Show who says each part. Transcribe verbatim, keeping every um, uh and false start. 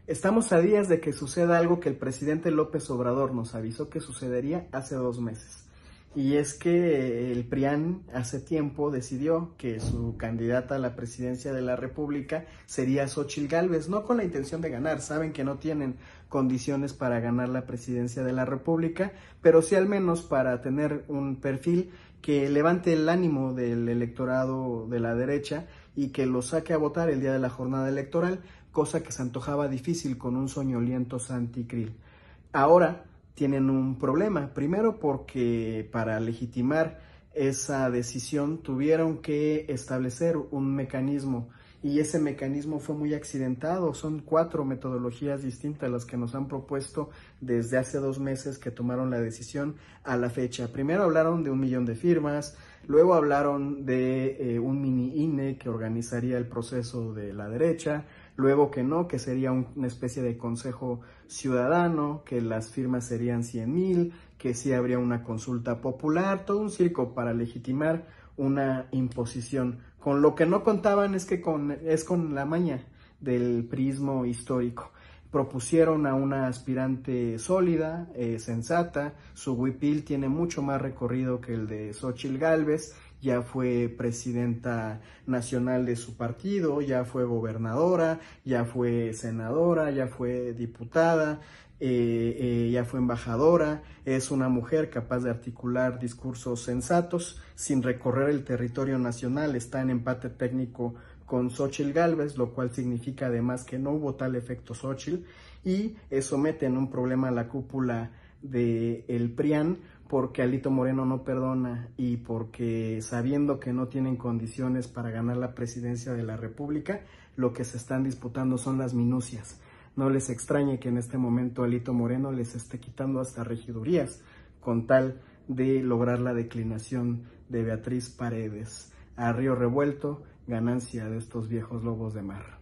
Speaker 1: Estamos a días de que suceda algo que el presidente López Obrador nos avisó que sucedería hace dos meses. Y es que el PRIAN hace tiempo decidió que su candidata a la presidencia de la República sería Xóchitl Gálvez, no con la intención de ganar, saben que no tienen condiciones para ganar la presidencia de la República, pero sí al menos para tener un perfil que levante el ánimo del electorado de la derecha y que lo saque a votar el día de la jornada electoral, cosa que se antojaba difícil con un soñoliento Santi Krill. Ahora tienen un problema, primero porque para legitimar esa decisión tuvieron que establecer un mecanismo y ese mecanismo fue muy accidentado. Son cuatro metodologías distintas las que nos han propuesto desde hace dos meses que tomaron la decisión a la fecha. Primero hablaron de un millón de firmas, luego hablaron de eh, un mini I N E que organizaría el proceso de la derecha, luego que no, que sería un, una especie de consejo ciudadano, que las firmas serían cien mil, que sí habría una consulta popular, todo un circo para legitimar una imposición. Con lo que no contaban es que con, es con la maña del prismo histórico. Propusieron a una aspirante sólida, eh, sensata, su huipil tiene mucho más recorrido que el de Xóchitl Gálvez, ya fue presidenta nacional de su partido, ya fue gobernadora, ya fue senadora, ya fue diputada, eh, eh, ya fue embajadora, es una mujer capaz de articular discursos sensatos sin recorrer el territorio nacional, está en empate técnico con Xóchitl Gálvez, lo cual significa además que no hubo tal efecto Xóchitl, y eso mete en un problema a la cúpula del PRIAN, porque Alito Moreno no perdona y porque sabiendo que no tienen condiciones para ganar la presidencia de la República, lo que se están disputando son las minucias. No les extrañe que en este momento Alito Moreno les esté quitando hasta regidurías con tal de lograr la declinación de Beatriz Paredes. A río revuelto, ganancia de estos viejos lobos de mar.